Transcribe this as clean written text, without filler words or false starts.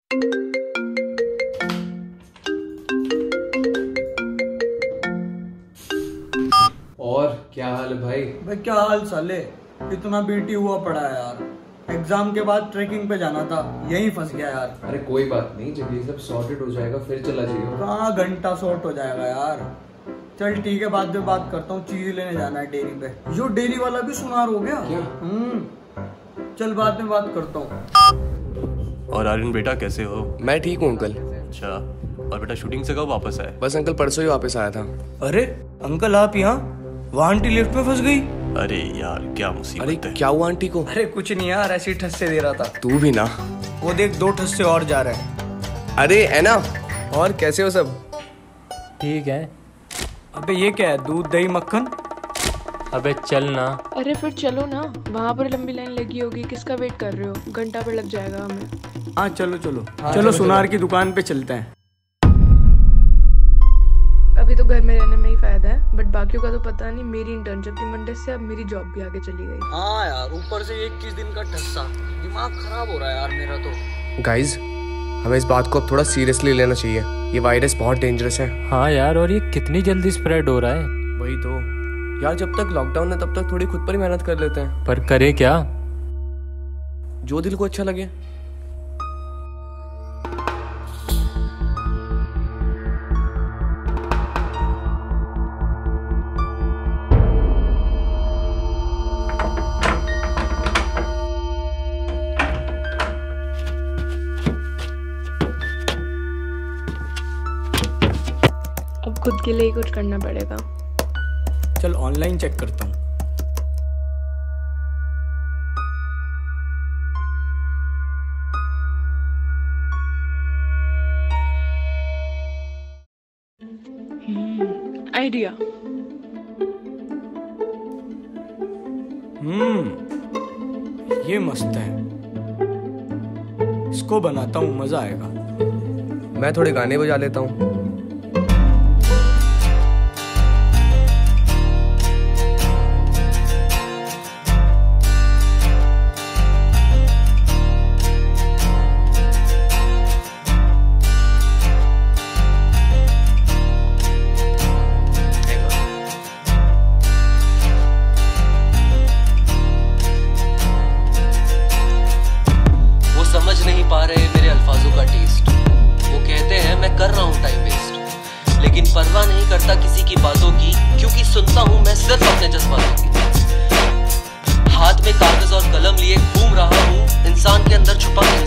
और क्या हाल है भाई? भाई क्या हाल साले, इतना बीटी हुआ पड़ा है यार। एग्जाम के बाद ट्रैकिंग पे जाना था, यहीं फंस गया यार। अरे कोई बात नहीं, जब ये सब सॉर्टेड हो जाएगा फिर चला जाइए। कहाँ घंटा सॉर्ट हो जाएगा यार। चल ठीक है, बाद में बात करता हूँ, चीज लेने जाना है डेयरी पे। जो डेयरी वाला भी सुनार हो गया क्या? चल बाद में बात करता हूँ। और आर्यन बेटा कैसे हो? मैं ठीक हूँ अंकल। अच्छा, और बेटा शूटिंग से कब वापस आए? बस अंकल परसों ही वापस आया था। अरे अंकल आप यहाँ, वहाँ आंटी लिफ्ट में फंस गई। अरे यार क्या अरे मुसीबत है। क्या हुआ आंटी को? अरे कुछ नहीं यार, ऐसी ठस्से दे रहा था। तू भी ना। वो देख 2 ठस्से और जा रहे हैं। अरे है ना, और कैसे हो सब? ठीक है। अबे ये क्या है, दूध दही मक्खन? अबे चल ना। अरे फिर चलो ना, वहाँ पर लंबी लाइन लगी होगी, किसका वेट कर रहे हो? घंटा पर लग जाएगा हमें। हाँ चलो चलो चलो सुनार की दुकान पे चलते हैं। अभी तो घर में रहने में ही फायदा है, बट बाकियों का तो पता नहीं। मेरी इंटर्नशिप की मंडे से अब मेरी जॉब भी आगे चली गई। हाँ यार, ऊपर से 21 दिन का ठस्सा, दिमाग खराब हो रहा है यार मेरा तो। गाइज, हमें इस बात को अब थोड़ा सीरियसली लेना चाहिए। ये वायरस बहुत डेंजरस है। हाँ यार, और ये कितनी जल्दी स्प्रेड हो रहा है। वही तो यार, जब तक लॉकडाउन है तब तक थोड़ी खुद पर ही मेहनत कर लेते हैं। पर करे क्या? जो दिल को अच्छा लगे। अब खुद के लिए ही कुछ करना पड़ेगा। चल ऑनलाइन चेक करता हूँ। आइडिया। ये मस्त है, इसको बनाता हूँ, मजा आएगा। मैं थोड़े गाने बजा लेता हूँ। समझ नहीं पा रहे मेरे अल्फाजों का टेस्ट। वो कहते हैं मैं कर रहा हूँ टाइम वेस्ट, लेकिन परवाह नहीं करता किसी की बातों की, क्योंकि सुनता हूँ मैं सिर्फ अपने जज्बातों की। हाथ में कागज और कलम लिए घूम रहा हूँ, इंसान के अंदर छुपा